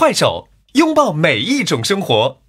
快手，拥抱每一种生活。